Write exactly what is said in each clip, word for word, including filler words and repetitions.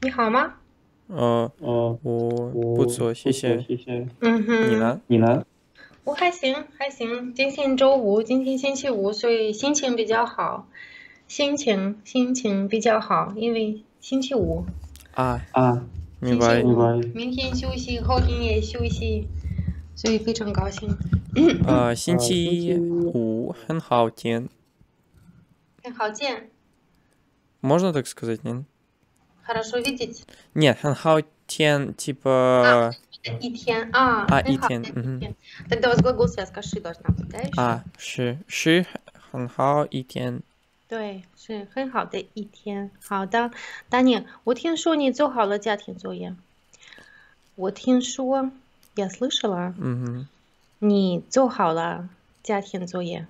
你好吗？ 呃， 呃， 我不我错，谢不错， 谢。 谢谢。 嗯哼， 你呢？ 你呢？ 我还行，还行。今天周五，今天星期五，所以心情比较好，心情心情比较好，因为星期五， 啊， 啊， 明白。 星期五， 明白。 明天休息，后天也休息，所以非常高兴。 呃，星呃，星期期五很好天， 很好见， можно так сказать, нет? хорошо видеть。 Нет, 很好天, типа... 一天啊， А, 很好 итен, 的一 мгм. 天。Тогда у вас глагол связка ши должна быть, да, еще? А, ши, ши, 很好一天。 对，是很好的一天。好的，丹尼，我听说你做好了家庭作业。我听说，я слышала， Мгм. 你做好了家庭作业。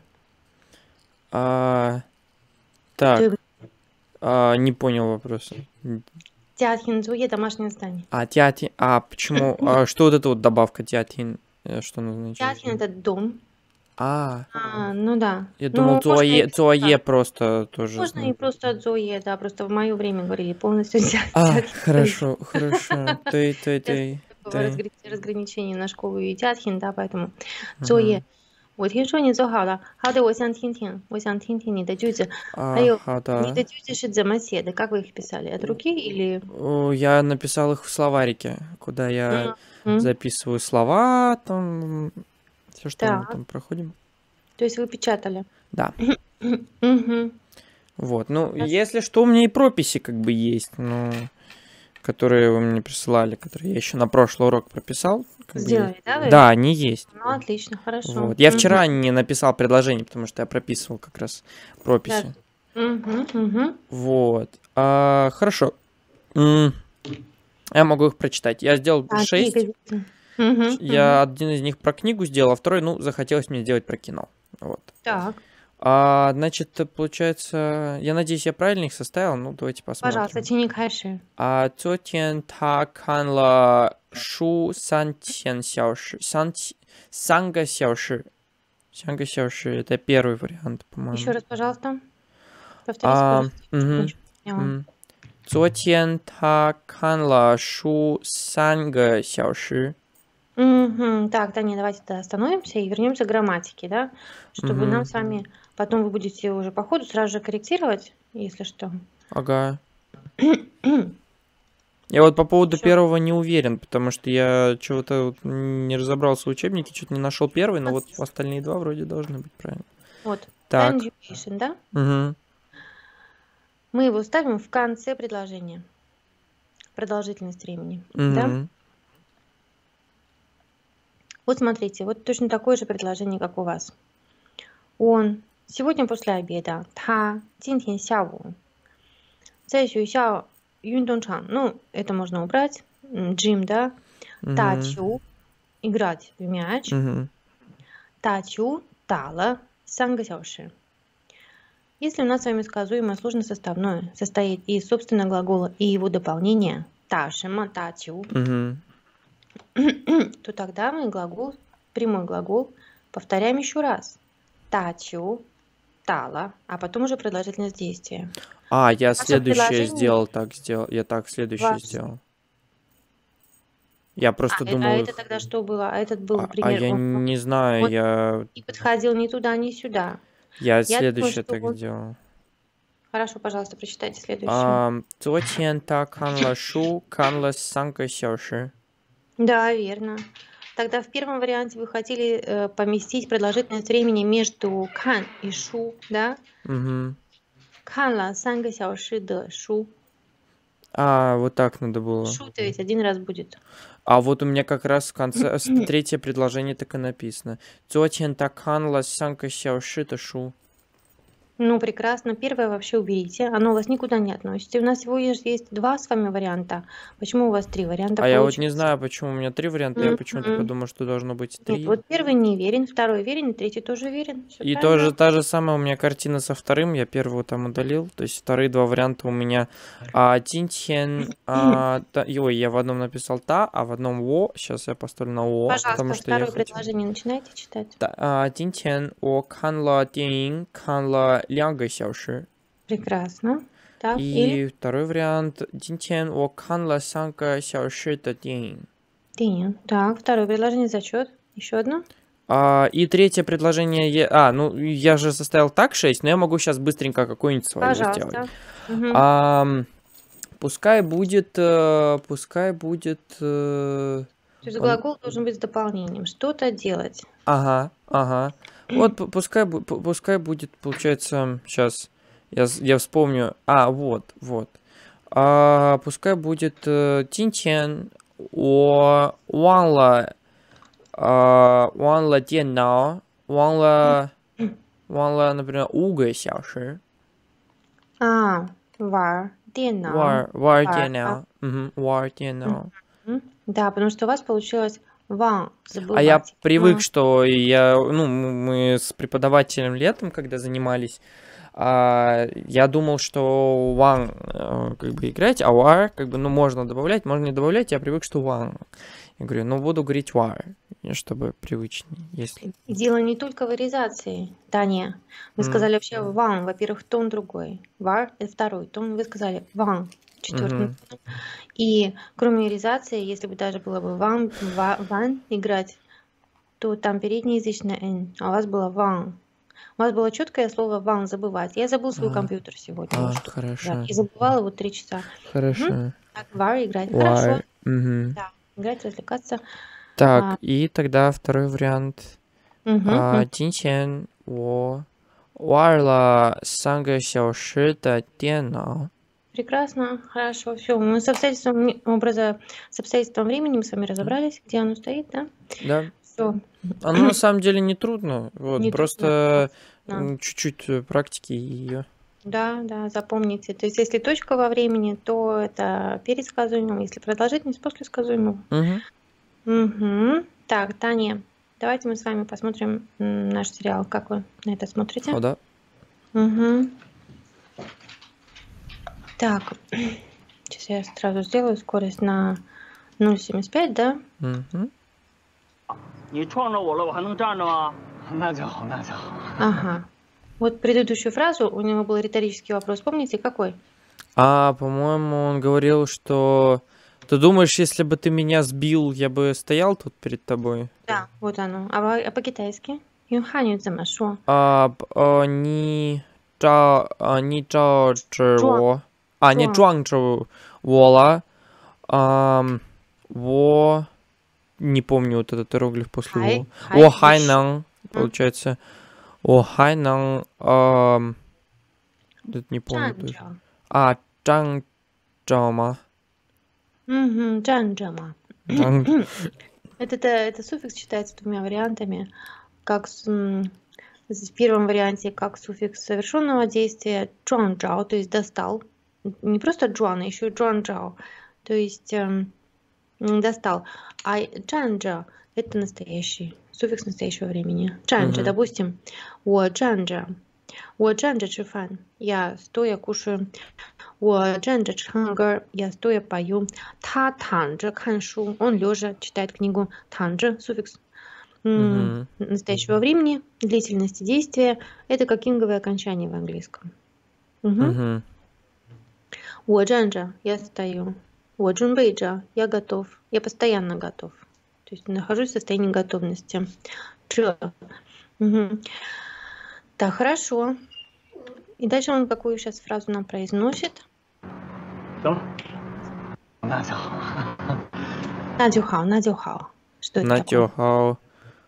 А, 对 так, а, не понял вопроса. 家庭作业домашнее задание. А, тятин, а почему, а, что вот эта вот добавка тятин, э, что она значит? 家庭это дом. А, А, ну да. я Ну, думал, можно и цуае, просто- цуае просто тоже. Можно и ну. просто зоe, да, просто в мое время говорили полностью за- А, за- хорошо, хорошо. Ты, ты, ты, Такого ты. разгр- разграничения на школу и тятхин, да, поэтому зоe. 我听说你做好了，好的，我想听听，我想听听你的句子，还 А, 有 ха, 你 да. 的句子是怎么写的？как вы их писали? От руки или? О, я написал их в словарике, куда я М, записываю слова, там, все, что мы Так. там проходим. То есть вы печатали? Да. Мгм. Вот, ну, если что, у меня и прописи как бы есть, но которые вы мне присылали, которые я еще на прошлый урок прописал. как бы Сделали, есть. да, вы? Да, они есть. Ну, отлично, хорошо. Вот. Я Мгм. вчера не написал предложение, потому что я прописывал как раз прописи. Мгм, мгм. Вот. А, хорошо. М, Я могу их прочитать. Я сделал А, шесть. двигатель. Мгм, Я мгм. один из них про книгу сделал, а второй, ну, захотелось мне сделать про кино. Вот. Так, А, значит, получается, я надеюсь, я правильно их составил. Ну, давайте посмотрим. пожалуйста, Тини Кайши. А, 昨天他看了书三千小时，三三个小时，三个小时. Это первый вариант, по-моему. Еще раз, пожалуйста. Повторите, А, пожалуйста. мгм, Ничего не поняла. м. 昨天他看了书三个小时. Мгм. Так, Таня, давайте тогда остановимся и вернемся к грамматике, да? Чтобы нам Мгм. с вами... Потом вы будете уже по ходу сразу же корректировать, если что. Ага. Я вот по поводу Всё. первого не уверен, потому что я чего-то вот не разобрался в учебнике, что-то не нашел первый, но вот остальные два вроде должны быть правильно. Вот. Так. Time duration, да? Мгм. Мы его ставим в конце предложения. Продолжительность времени. Да? Мгм. Вот смотрите, вот точно такое же предложение, как у вас. Он сегодня после обеда, 他今天下午在学校运动场, ну, это можно убрать, джим, да, 打 Мгм. 球, играть в мяч, Мгм. 打球打了三个小时. Если у нас с вами сказуемое сложносоставное состоит из собственного глагола и его дополнения 打什么打球, Мгм. то тогда мы глагол, прямой глагол повторяем еще раз. 打球, 打了, а потом уже продолжительность действия. А, я Ваше следующее предложение- сделал так, сделал. Я так следующее Ваше- сделал. Я А, просто э- думал а их- это тогда что было? А этот был А, а пример. я он не знаю, он- я... не подходил ни туда, ни сюда. Я думаю, следующее что так он- сделал. Хорошо, пожалуйста, прочитайте следующее. А, 昨天他看了书看了三个小时. Да, верно. Тогда в первом варианте вы хотели э, поместить продолжительность времени между кан и шу, да? Мгм. 看了三个小时的书. А, вот так надо было. Шу-то ведь один раз будет. А вот у меня как раз в конце с- третье предложение так и написано. 昨天他看了三个小时的书. Ну, прекрасно. Первое вообще уберите. Оно у вас никуда не относится. И у нас всего лишь есть два с вами варианта. Почему у вас три варианта А я вот не получилось? знаю, почему у меня три варианта. Я почему-то Мгм. подумал, что должно быть Нет, три. вот первый не верен, второй верен, и третий тоже верен. Всё И правильно. тоже та же самая у меня картина со вторым. Я первого там удалил. То есть вторые два варианта у меня. А, 今天, а, та- и, ой, я в одном написал та, а в одном во. Сейчас я поставлю на о, Пожалуйста, потому что я второе хотел. предложение начинайте читать. та- а, 今天我看了电影看了两个小时. Прекрасно. Так, или И второй вариант. 今天我看了三个小时的电影. день. Так, второе предложение зачет. Еще одно. А, и третье предложение. я- А, ну я же составил так шесть, но я могу сейчас быстренько какое-нибудь свое сделать. Пожалуйста. Мгм. Ам, пускай будет, э, пускай будет, э, То есть он- глагол должен быть с дополнением. Что-то делать. ага, ага. Вот пу- пускай, бу- пу- пускай будет, получается, сейчас я, с- я вспомню. А, вот, вот. А, пускай будет э, 今天我忘了 а, 忘了电脑，忘了忘了, например, 五个小时 А, вар, 电脑. war war Вар, 电脑, мгм, war 电脑. М, Да, потому что у вас получилось ван, А я забывать. привык, А, что я, ну, м- мы с преподавателем летом, когда занимались, а, я думал, что one э, как бы играть, а war как бы, ну, можно добавлять, можно не добавлять, я привык, что one. Я говорю, ну, буду говорить war, и чтобы привычнее, если... И дело не только в варизации, Таня. Вы М, сказали вообще ван, во-первых, тон другой. Вар — это второй тон, вы сказали ван, четвертый. мгм. И кроме варизации, если бы даже было бы ван, ва- ван играть, то там переднеязычное «н», а у вас было ван. У вас было четкое слово «ван» забывать. Я забыл свой А, компьютер сегодня. а, вот что сказать. хорошо, И забывала его три часа. Мгм. хорошо. Так, вар играть. Хорошо. War, мгм. Да, играть, развлекаться. Так, А, и тогда второй вариант. мгм, А, м. 今天我玩了三个小时的电脑. Прекрасно, хорошо, все. Мы с обстоятельством ми- образа, с обстоятельством времени мы с вами разобрались, где оно стоит, да? Да. Все, Оно на самом деле не трудно. Вот, не трудно. просто Да. м, чуть-чуть э, практики и... Да, да, запомните. То есть, если точка во времени, то это перед сказуемым, если продолжительность после сказуемого. Мгм. Мгм. Так, Таня, давайте мы с вами посмотрим м, наш сериал. Как вы на это смотрите? О, да. Мгм. Так, сейчас я сразу сделаю скорость на ноль целых семьдесят пять, да? Мгм. 你撞着我了，我还能站着吗？ 那就好，那就好。 Ага. Вот предыдущую фразу, у него был риторический вопрос, помните, какой? А, по-моему, он говорил, что... Ты думаешь, если бы ты меня сбил, я бы стоял тут перед тобой? Да, вот оно. А, по- а по-китайски? Юнханю замашо. А, п- а, не... 照啊，你照着我啊，你撞着我了。ам, 我не помню вот этот иероглиф после Хай, «во». хай, 我还 еще. 能, получается, 我还能, ам, это не помню. то есть. Жанжа. А, 站着吗? Угу, жанжама. 站 Это, это, это суффикс читается двумя вариантами. Как с, м, в первом варианте как суффикс совершенного действия джуанжао, то есть достал. Не просто джуан, а еще и джуанжао, то есть эм, м, достал. А джанжа — это настоящий, суффикс настоящего времени. Джанжа, Мгм. допустим, 我站着，我站着吃饭, я стоя кушаю. 我站着唱歌, я стоя пою. 他躺着看书, он лежа читает книгу. 躺着, суффикс м, Мгм. настоящего времени, длительности действия. Это как инговое окончание в английском. Мгм. Мгм. 我站着, я стою. 我准备着, я готов. Я постоянно готов. То есть нахожусь в состоянии готовности. 这. Мгм. Так, хорошо. И дальше он какую сейчас фразу нам произносит? 行了， 那就好。 那就好, 那就好. Что это такое? Натюхал.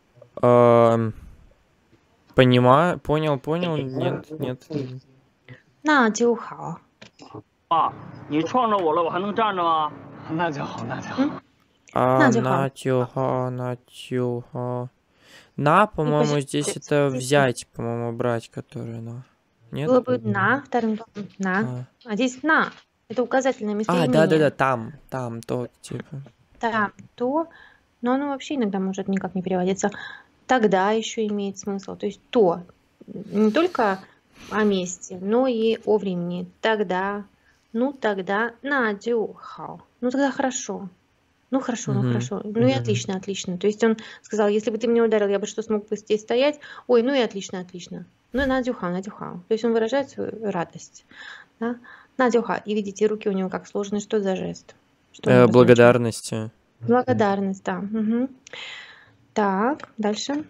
Ам, Понимаю, понял, понял, нет, нет. 那就好. 爸，你撞着我了，我还能站着吗？ 那就好，那就好。 М? А, Натюхал. натюхал, натюхал. На, по-моему, почему здесь здесь это написано? взять, по-моему, брать, которое на. Нет? Было бы на, вторым тоном на. А, А здесь на. Это указательное А, местоимение. да-да-да, там, там, то, типа. Там, то, но оно вообще иногда может никак не переводиться. Тогда еще имеет смысл. То есть то не только о месте, но и о времени. Тогда, ну тогда, на хау. Ну тогда хорошо. Ну хорошо, ну Мгм. хорошо. Ну и Мгм. отлично, отлично. То есть он сказал, если бы ты меня ударил, я бы что, смог бы здесь стоять? Ой, ну и отлично, отлично. Ну и надюхау, надюхау. То есть он выражает свою радость. Да? Надюха, и видите, руки у него как сложены. Что за жест? Что он Э, обозначает? благодарности. Благодарность, да. Мгм. Так, дальше.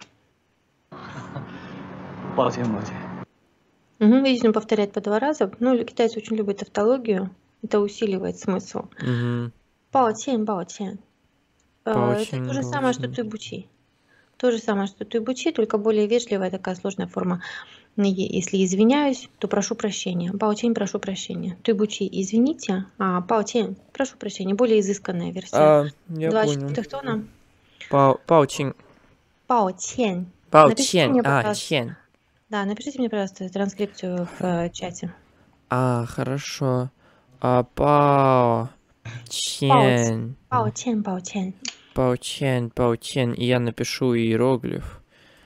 抱歉抱歉。 Мгм, видите, он повторяет по два раза. Ну, китайцы очень любят тавтологию. Это усиливает смысл. Мгм. 抱歉, 抱歉. Э, Это Баочин, то же самое, что баочин. туйбучи. То же самое, что туйбучи, только более вежливая такая сложная форма. Ну, е- Если извиняюсь, то прошу прощения. 抱歉, прошу прощения. Туйбучи, извините, а 抱歉, прошу прощения. Более изысканная версия. А, я Два понял. четвертых тона. Пао, паочин. 抱歉. Напишите Паочин. мне, А, пожалуйста. чен. Да, напишите мне, пожалуйста, транскрипцию в э, чате. А, хорошо. А, пао. 抱歉， Чен. 抱歉，抱歉。 Паучен, паучен. И я напишу иероглиф.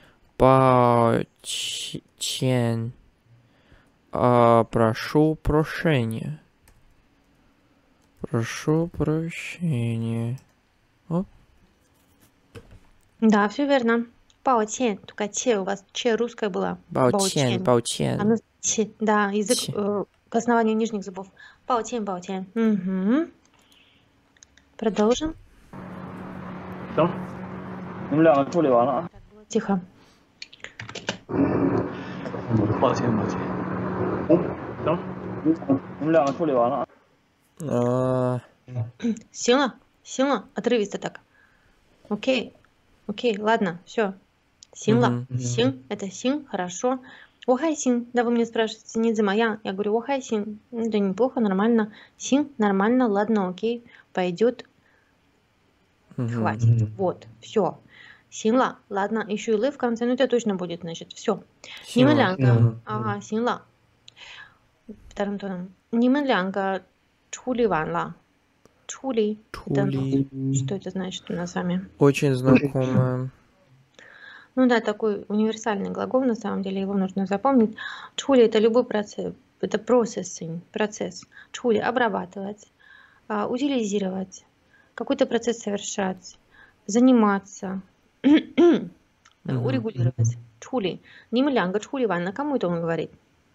Паучен. А, прошу прощения. Прошу прощения. Оп. Да, все верно. 抱歉, только че у вас, че русская была. Паучен, паучен. Оно че, да, язык Че. э, к основанию нижних зубов. 抱歉，抱歉。Угу. Продолжим. 行，你们两个处理完了啊。 Тихо. 抱歉抱歉。 行，你们两个处理完了啊。 А, Сила? Сила? Отрывисто так. Окей. Окей, ладно, все. Сила. Мгм. Син. Это син, хорошо. Охай син. Да, вы меня спрашиваете, не за моя. Я говорю, охай син. Ну, да неплохо, нормально. Син, нормально, ладно, окей. Пойдет, мгм. хватит. Вот, все. Синла, ладно, еще и лы в конце, ну это точно будет, значит, все. Сила. Нимэлянга. Мгм. Ага, синла. Вторым тоном. Нимэлянга чхули ванла. Чхули. Это, Чули. что это значит у нас с вами? Очень знакомая. Ну да, такой универсальный глагол, на самом деле, его нужно запомнить. Чхули – это любой процесс, это processing, процесс. Чхули – обрабатывать, а, утилизировать, какой-то процесс совершать, заниматься, Мгм. урегулировать. Чхули. Нимлянга чхули ванна. Кому это он говорит?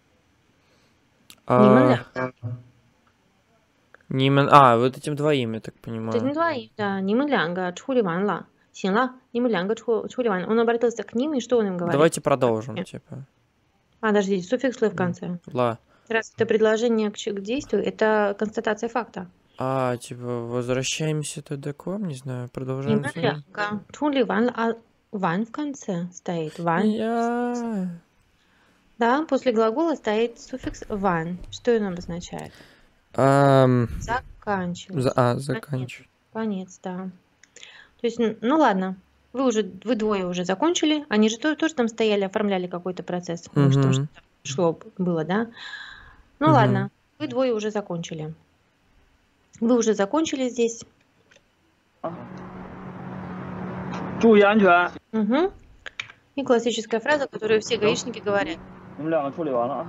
А, Нимлянга. Нимен... А, вот этим двоим, я так То есть понимаю. не двоим, да. Нимлянга чхули ванла. Синла, нимлянга чхули ванла. Он обратился к ним, и что он им говорит? Давайте продолжим, типа. А, подождите, суффикс «лы» в конце. Ла. Раз это предложение к, ч- к действию, это констатация факта. А, типа, возвращаемся тогда к вам, не знаю, продолжаем. Нимлянга чхули ванла, а ван в конце стоит. Ван. Я... Да, после глагола стоит суффикс «ван». Что он обозначает? Ам, Заканчивать. за- А, заканчивать. Конец, да. То есть, н- ну ладно, вы уже, вы двое уже закончили, они же тоже, тоже там стояли, оформляли какой-то процесс, может, там Мгм. что-то шло, было, да? Ну Мгм. ладно, вы двое уже закончили. Вы уже закончили здесь. 注意安全， Угу. И классическая фраза, которую все гаишники говорят. 你们两个处理完了啊。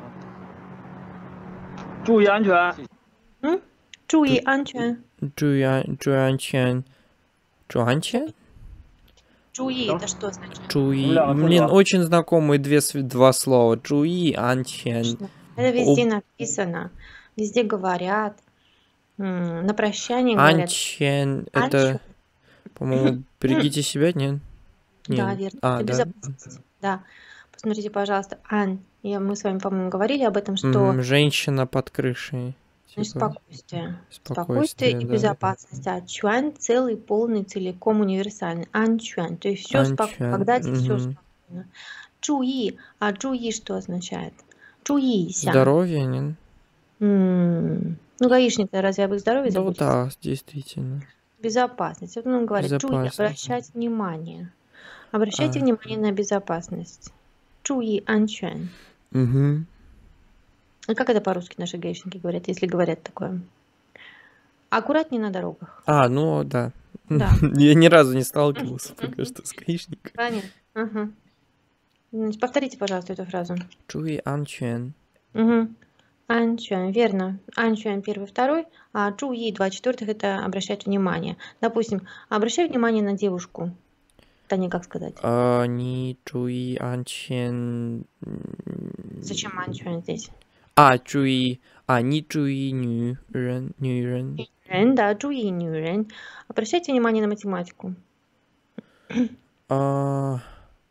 注意安全， М? 注意安全. 注意安注意安全。注意安全？ Чуи, это что значит? 注意 Бля, Блин, поняла. очень знакомые две, св- два слова. 注意安全。 Это везде написано, везде говорят. М, На прощание говорят. Анчен. Анчен. Это, по-моему, берегите себя, нет? Да, Нет. верно. А, Это да. безопасность. Да. Посмотрите, пожалуйста, Ан. Я, мы с вами, по-моему, говорили об этом, что Мгм, Женщина под крышей. значит, Типа, спокойствие. спокойствие, Спокойствие и да. безопасность. А чуан целый, полный, целиком универсальный. Анчуан. То есть все спокойно. Анчуан, Когда все мгм. спокойно. Чуи. А чуи что означает? Чуи ся. Здоровье, нет? М, Ну, гаишник-то разве об их здоровье Да, вот заботится? да, действительно. Безопасность. Вот он говорит, чуи, Безопасность. обращать внимание. Обращайте А. внимание на безопасность. Чуи анчуан. Угу. А как это по-русски наши гаишники говорят, если говорят такое? Аккуратнее на дорогах. А, ну да. Да. Я ни разу не сталкивался пока что с гаишником. Понятно. Ага. Значит, повторите, пожалуйста, эту фразу. Чуи анчуан. Угу. Анчуан, верно. Анчуан первый, второй, а чуи два четвертых это обращать внимание. Допустим, обращай внимание на девушку. Это не как сказать. А, не чуи анчуан. Зачем анчуан здесь? А, 注意 а, не 注意女人女人 Рен, да, 注意女人. Обращайте внимание на математику. а,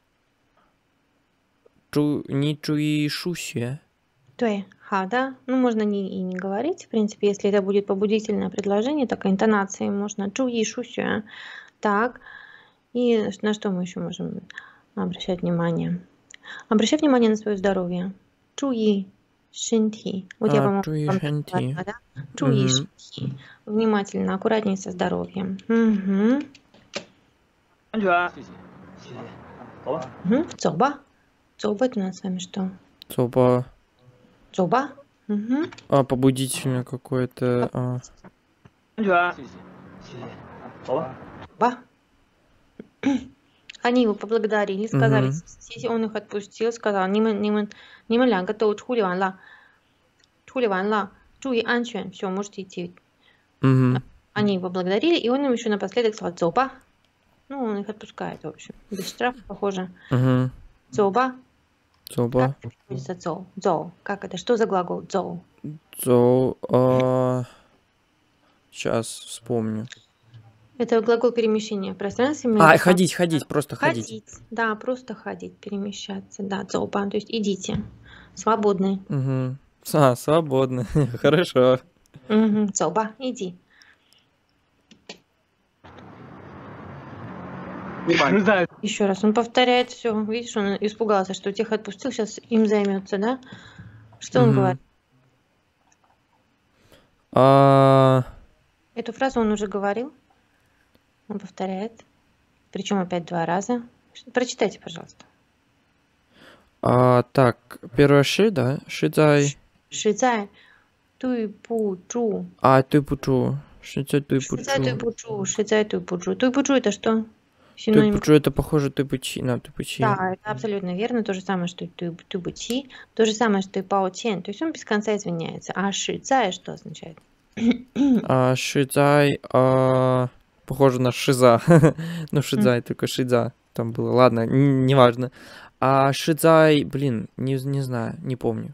注не注意数学对, ха, да. Ну, можно не, и не говорить. В принципе, если это будет побудительное предложение, такой интонацией можно. 注意数学. Так. И на что мы еще можем обращать внимание? Обращать внимание на свое здоровье. 注意身体. Вот я, а, по-моему, 注意 вам 身体 говорила, да? 注意 Мгм. 身体. Внимательно, аккуратнее со здоровьем. Угу. 安全。 谢谢，谢谢，走吧。 Угу. 走吧. 走吧 это у нас с вами что? 走吧走吧. Угу. а, побудительное какое-то а. 安全。 谢谢，谢谢，走吧。 Ба. Они его поблагодарили, сказали, Мгм. сиси, он их отпустил, сказал,你们你们你们两个都处理完了，处理完了，注意安全, все, можете идти. Мгм. Они его благодарили, и он им еще напоследок сказал, 走吧. Ну, он их отпускает, в общем, без штрафа, похоже. Мгм. 走吧. 走吧 Как это переводится 走? 走. Как это? Что за глагол 走? 走 а, сейчас вспомню Это глагол перемещения в пространстве. а ходить ходить просто ходить Ходить. Да, просто ходить, перемещаться. Да, 走吧, то есть идите. Свободны. Мгм. А, свободно хорошо Угу. 走吧, иди. 实在 Еще раз он повторяет все. Видишь, он испугался, что тех отпустил, сейчас им займется, да? Что он Мгм. говорит? а, Эту фразу он уже говорил. Он повторяет. Причем опять два раза. Прочитайте, пожалуйста. а, так первое ши да ши在实在对不住. а对不住实在对不实在对住不住. 实在对不住. 对不住это что? 对 Синоним. 不住это похоже 对不起на 对不起 Да, это абсолютно верно. То же самое, что и ты, ты бути. То же самое, что и паутен. То есть он без конца извиняется. А шицай что означает? а ши在а, похоже на шиза ну шизай только шиза там было ладно н- неважно а шизай блин не не знаю не помню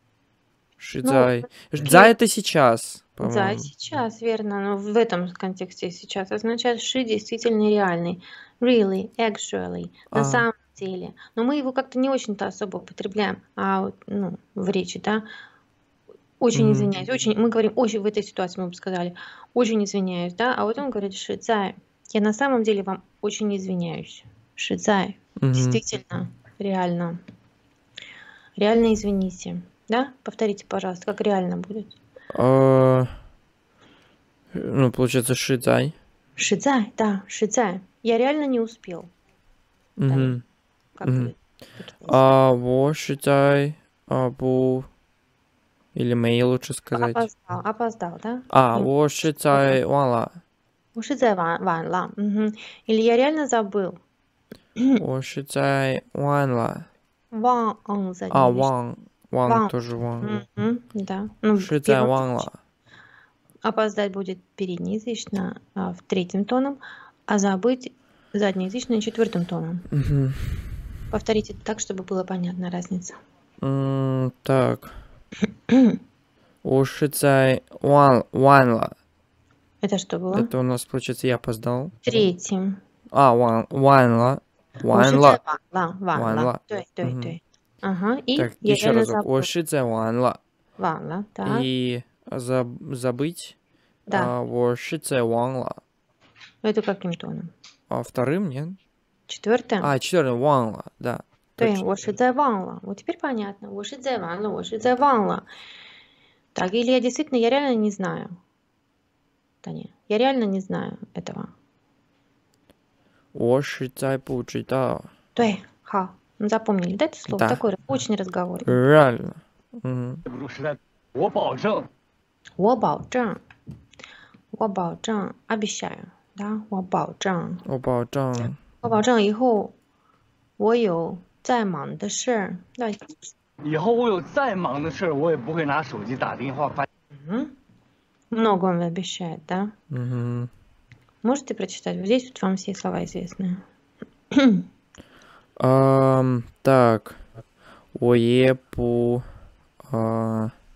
шизай за это сейчас Да, по-моему. сейчас, верно. Но в этом контексте сейчас означает ши действительно реальный. Really, actually. На А. самом деле. Но мы его как-то не очень-то особо употребляем. А вот, ну, в речи, да. Очень Мгм. извиняюсь. Очень, мы говорим, очень в этой ситуации мы бы сказали, очень извиняюсь, да. А вот он говорит, шицай. Я на самом деле вам очень извиняюсь. Шицай. Мгм. Действительно, реально. Реально извините. Да? Повторите, пожалуйста, как реально будет. А, ну получается шизай Шицай, да, шицай. Я реально не успел. Мгм. Как Мгм. будет? а 我是在啊不 или мэй лучше сказать Опоздал, опоздал, да? а Ну, 我是在忘了我是在晚晚了. Мгм. Или я реально забыл. 我是在忘了 Ван за а ним. ван ван Ван. тоже ван Мгм, да. Ну, в 是在 первом 忘 случае 了 опоздать будет переднеязычно а, в третьем тоном, а забыть заднеязычно четвертым тоном. Мгм. Повторите так, чтобы было понятна разница. М, так 我是在忘忘了 Это что было? это у нас получается я опоздал Третьим. а ван ван了我 ван 是了在晚了，晚晚了。 了。 对对 Мгм. 对。Ага. И так я еще реально разок забыл. 我是在忘了 Ванла, так. и заб- забыть Да. а, 我是在忘了 Это каким тоном? а вторым нет Четвертым? а четвертым 忘了 да 对， точно. 我是在忘了. Вот теперь понятно. 我是在忘了, 我是在忘了. Так, или я действительно, я реально не знаю. Да нет, я реально не знаю этого. 我实在不知道对, ха. Ну, запомнили, да, это слово? Да. Такой очень разговорный. реально Мгм. 对不住，实在，我保证。 我保证,我保证, обещаю, да, 我保证. 我保证我保证以后我有再忙的事儿, да, 以后我有再忙的事儿，我也不会拿手机打电话发。 Мгм. Много он обещает, да? Мгм. Можете прочитать? Вот здесь вот вам все слова известны. Ам, так 我也不啊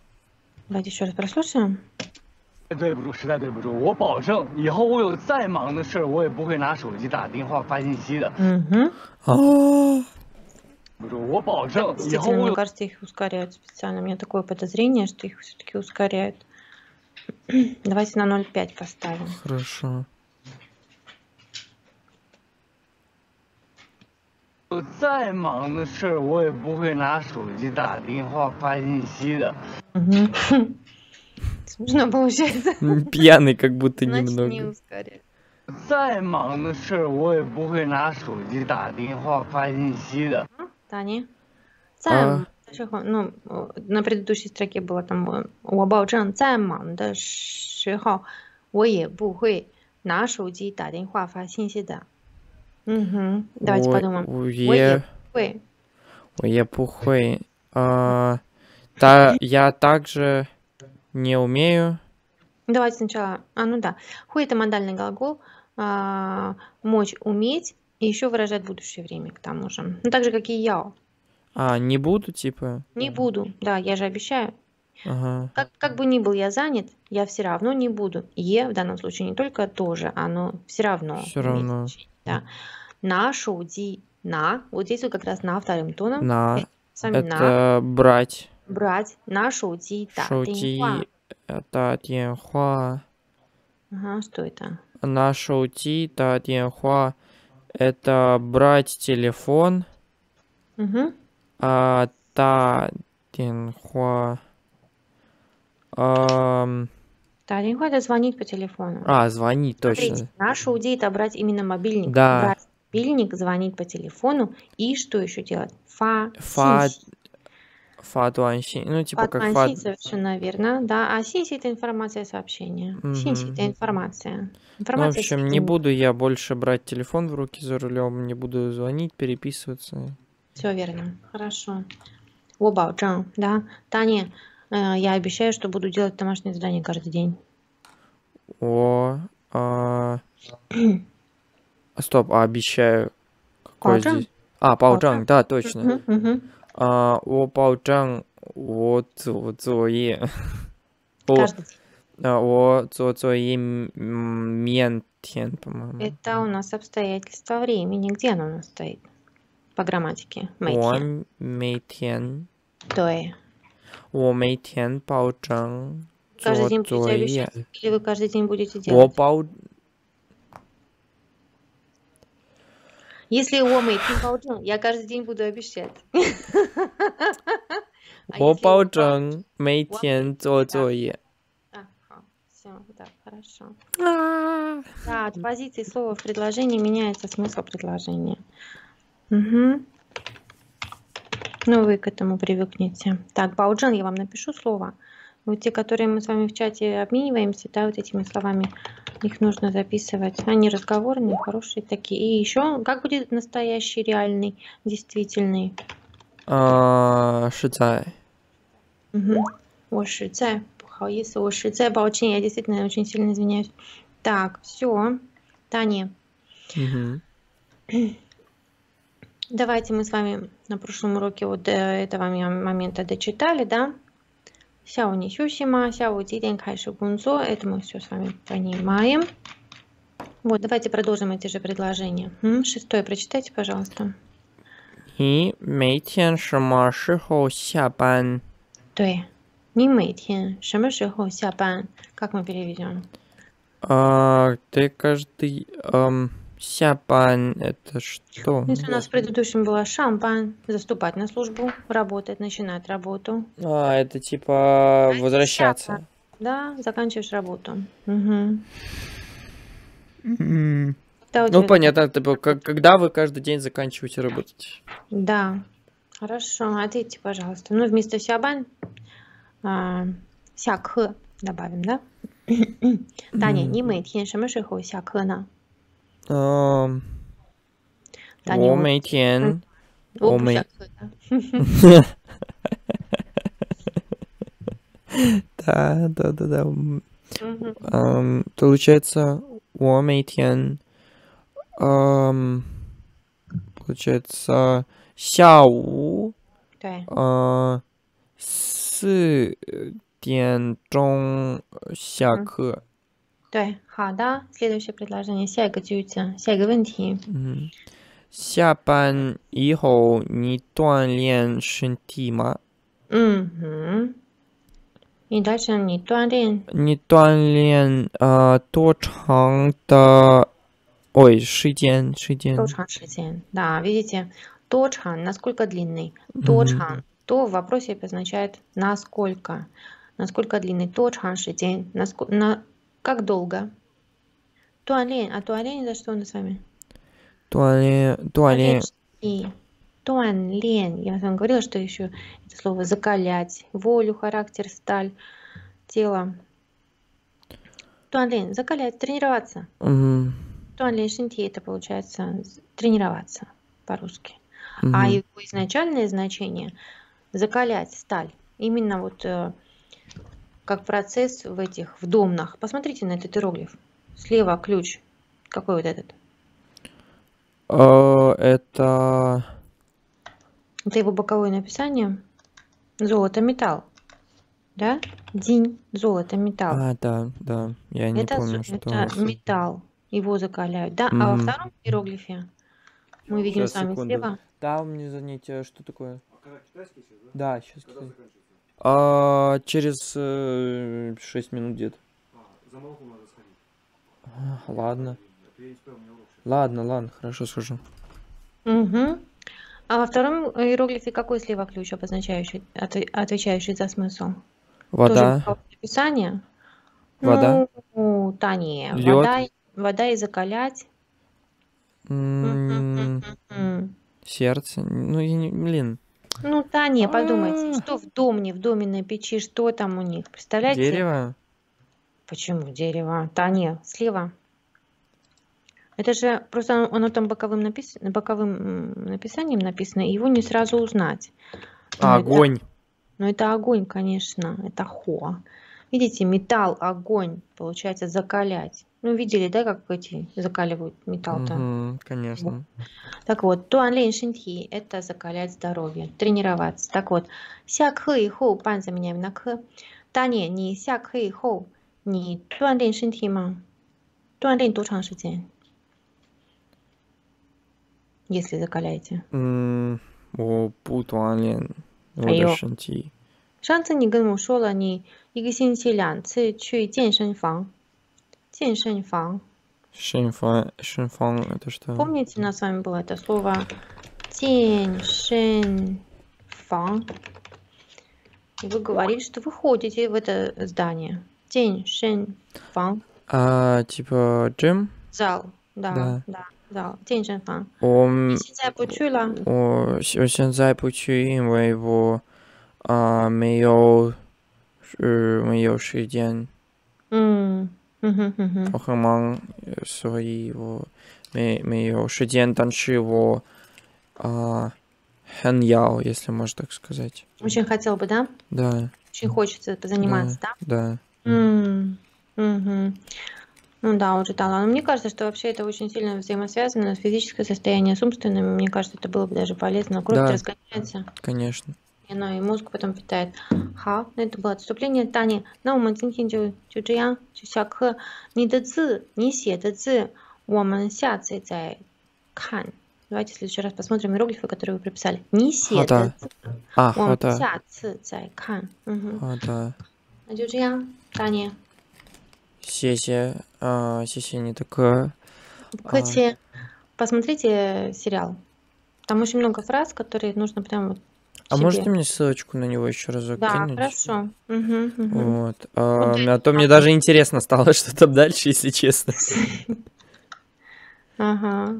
Давайте еще раз прослушаем. 对不住，实在对不住，我保证以后我有再忙的事儿，我也不会拿手机打电话发信息的。 Угу. 啊， 不住，我保证以后 Действительно, 我 мне 有 кажется, их ускоряют специально. У меня такое подозрение, что их все-таки ускоряют. Давайте на ноль пять поставим. хорошо. 有再忙的事儿，我也不会拿手机打电话发信息的。 Угу. Смешно получается. М, Пьяный как будто Значит, не немного. ускоряют. 再忙的事儿，我也不会拿手机打电话发信息的。 Таня. А. 在ну, на предыдущей строке было там 我保证在忙的时候我也不会拿手机打电话发信息的。 Угу. Давайте Ой, подумаем. ой, 我也不会. ой, я пухой. А, та, я также не умею. Давайте сначала. А, ну да. Хуй это модальный глагол. А, мочь, уметь. И еще выражать будущее время к тому же. Ну, так же, как и я. А, не буду, типа? Не буду. Да, я же обещаю. Ага. Как, как бы ни был я занят, я все равно не буду. Е в данном случае не только тоже, оно все равно. Все имеет равно. значение, да. На шоуди. На. Вот здесь вот как раз на вторым тоном. На. Э, Сами на. Это брать. Брать. На шоуди. Да. Шоути. Диньхуа. Это деньхуа. Ага, что это? На шоути та деньхуа. Это брать телефон. Угу. А та деньхуа. Ам, Да, Диньхуа это звонить по телефону. А, звонить, точно. Смотрите, на шоуди это брать именно мобильник. Да. Брать мобильник, звонить по телефону. И что еще делать? Фа. Фа. синси. Фа дуанси. Ну, типа как фа. Фа совершенно верно, да. А синси это информация сообщения. Мгм. Синси это информация. Ну, в Информация общем, не сведения. буду я больше брать телефон в руки за рулем, не буду звонить, переписываться. Все верно. Хорошо. 我保证, да. Таня, э, я обещаю, что буду делать домашнее задание каждый день. О, а... Стоп, а обещаю. Какой Паужан? здесь? А, паужан, да, точно. Мгм, мгм. А, о, паужан, о, цо, цое. О, Каждый день. а, о, цо, цое, мен, тен, по-моему. Это у нас обстоятельства времени. Где оно у нас стоит? По грамматике. Мэйтен. О, мейтен. 对. 我每天保证 Каждый 做 день будете 作业。 обещать? Или вы каждый день будете 我 делать? 保 Если 我每天保证, я каждый день буду обещать. А 我 если 保 вы 证每天做作业。 А, все, да, хорошо. Да, от позиции слова в предложении меняется смысл предложения. Угу. Ну, вы к этому привыкнете. Так, бауджан, я вам напишу слово. Вот те, которые мы с вами в чате обмениваемся, да, вот этими словами, их нужно записывать. Они разговорные, хорошие такие. И еще, как будет настоящий, реальный, действительный? А, 是在 Угу. 我实在, 不好意思, 我实在抱歉, я действительно очень сильно извиняюсь. Так, все. Таня, Мгм. давайте мы с вами на прошлом уроке вот до этого момента дочитали, да? 下午你休息吗? 下午几点开始工作? Это мы все с вами понимаем. Вот, давайте продолжим эти же предложения. М, Шестое прочитайте, пожалуйста. 你每天什么时候下班？ 对. 你每天什么时候下班? Как мы переведем? А, ты каждый ам, 下班это что? Если у нас в предыдущем было шампан, заступать на службу, работать, начинать работу. А, это типа возвращаться. Да, заканчиваешь работу. Угу. М. Когда у Ну, тебя- понятно, типа, как- когда вы каждый день заканчиваете работать? Да. Хорошо, ответьте, пожалуйста. Ну, вместо сябан а, сякхэ добавим, да? Таня, Мгм. 你每天什么时候下课呢? Ам, Да, не 我 вот. 每天 О, о, мы- 下课, да. Да, да, да, да. М, Мгм. ам, Получается, 我每天 ам, получается, 下午对, а, 四点钟下课。 对，好的。следующее предложение. 下一个句子，下一个问题。 嗯，下班以后你锻炼身体吗？ 嗯哼。你дальше你锻炼。 你锻炼呃多长的？ой, 时间时间。 多长时间? Да, видите, 多长, насколько длинный. 多长, то в вопросе обозначает насколько. Насколько длинный, 多长时间, насколько, на, как долго. 锻炼, а 锻炼это что у нас с вами? 锻炼锻炼。 И 锻炼, я вам говорила, что еще это слово закалять, волю, характер, сталь, тело. 锻炼, закалять, тренироваться. Угу. 锻炼身体это получается тренироваться по-русски. Угу. А его изначальное значение закалять сталь. Именно вот э, как процесс в этих в домнах. Посмотрите на этот иероглиф. Слева ключ. Какой вот этот? Uh, это... Это его боковое написание. Золото, металл. Да? День, золото, металл. А, да, да. Я не это, помню, что... Это металл. Его закаляют. Да? Угу. А во втором иероглифе мы видим Сейчас, с вами секунду. слева. Да, у меня занятие. Что такое? Да, сейчас. А, через э, шесть минут где-то. За молоком надо сходить. А, ладно. Я не успел, у меня урок сейчас. Ладно, ладно, хорошо, схожу. Угу. А во втором иероглифе какой слева ключ, обозначающий, отвечающий за смысл? Вода. Тоже описание. Вода. Ну, да не. Лёд. Вода, вода и закалять. М, Сердце. Ну, я не... Блин. Ну, да не, подумайте, что в доме, в доме на печи, что там у них? Представляете? Дерево. Почему дерево? Да не, слева. Это же просто оно там боковым, напис... боковым написанием написано, и его не сразу узнать. А, Но это- огонь. Ну, это огонь, конечно, это хо. Видите, металл, огонь, получается, закалять. Ну, видели, да, как эти закаливают металл-то? Мгм, конечно. Так вот, 锻炼身体 это закалять здоровье, тренироваться. Так вот, 下课以后 班 заменяем на к. Таня, 你下课以后你锻炼身体吗？锻炼多长时间？ Если закаляете. М, 我不锻炼我哎呦的身体。 上次你跟我说了，你一个星期两次去健身房。健身房。 身房身房это что? Помните, у нас с вами было это слово 健身房? И вы говорили, что вы ходите в это здание. 健身房. А, типа gym? Зал. Да, Да. да, зал. 健身房. 我你现在不去了？ 我我现在不去，因为我啊、没有是没有时间， 嗯，哼哼哼哼。 我很忙，呃所以我没没有时间，但是我啊、很要, если можно так сказать. Очень хотел бы, да? Да, Очень хочется позаниматься, да? да. М, мгм. Ну да, уже дала. Но мне кажется, что вообще это очень сильно взаимосвязано с физическое состояние, с умственным. Мне кажется, это было бы даже полезно. Кровь Да. разгоняется, Конечно. и оно и мозг потом питает. 好，那это было отступление Тани. 那我们今天就就这样，就下课。你的字，你写的字，我们下次再看。Давайте в следующий раз посмотрим иероглифы, которые вы прописали. 你写的字， А, 我们 хата, 下次再看。嗯哼， хата. 那就这样，Таня. 谢谢, а, 谢谢你的歌. 不客气. Посмотрите сериал. Там очень много фраз, которые нужно прям вот А себе. можете мне ссылочку на него еще разок Да, кинуть? хорошо. Мгм, мгм. Вот. А, Вот а то мне даже интересно стало, что там дальше, если честно. Ага.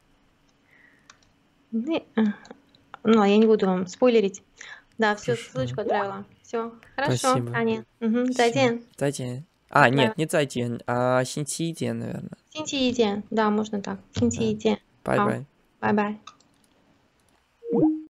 Не- а. Ну, а я не буду вам спойлерить. Да, все, Хорошо. ссылочку отправила. Все, хорошо, Спасибо. Аня. Мгм, Всё. 再见. 再见. А, Да. нет, не 再见, а 星期一见, наверное. 星期一见. Да, можно так. 星期一见. Bye-bye. Bye-bye.